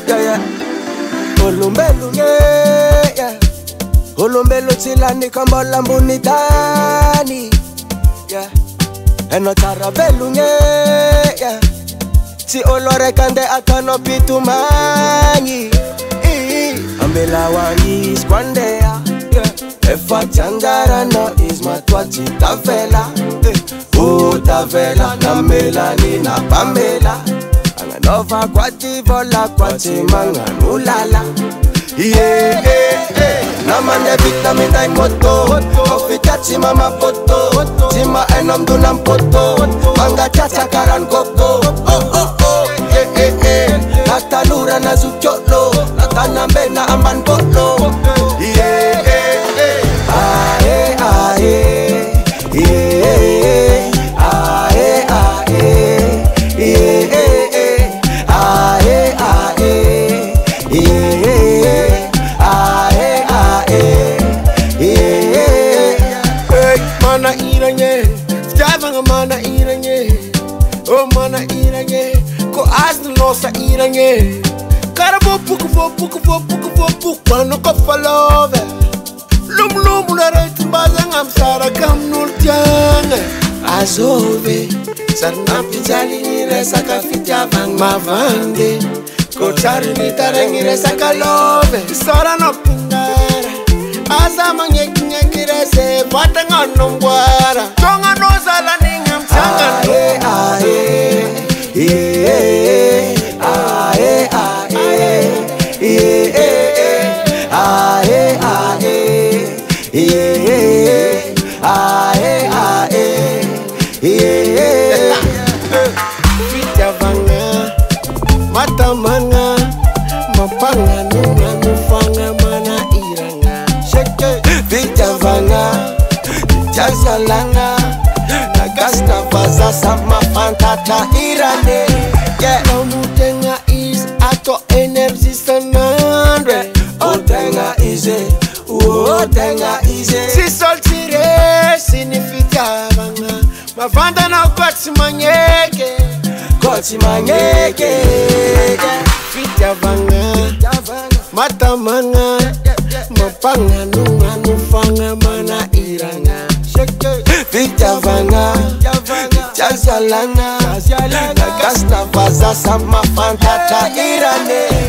Yeah, yeah. Olumbelu, yeah, yeah. Olumbelu tilani kambola mbunitani. Yeah. Eno tarabelu, yeah. Si olore kande akano pitumani. Ambela wangi skwandea. Efa changara no is matwachi tavela. Tavela na Melanie na Pamela. Anganova kwati vola kwati manganulala. Yeah, namane vitamin dai moto. Kofi chachi mama poto. Tima enom dunam poto. Manga chacha karan koko. Natalura na zucholo. Natanambe na amban bolo. Yeah, mana iranye, stava mana iranye, oh mana iranye, ko asno nosa iranye, karabo puku, mano ko falove, lum la retumbaza ngamsara kam nultianga, azove, sarna pizali nire saka fitya vang mavande, ko chari nitarengi re saka love, sara no pingara, asa manyekire se fatanga nombwara, tonga no sala ningam sanga Fitya vanga, mata manga, mapanga nunga nufanga mana iranga. Shake Fitya vanga, jazalanga, nagasta vaza sama fantata irane. Yeah, Lamutenga is ato energy sanandre. Otenga ize, otenga ize. Si soltire significa vanga. Mavanda na koti manyeke, Fitya vanga, mata manga, mapanga nunga nufanga mana iranga. Fitya vanga, jazalanga, nagasta vaza sama fantata irane.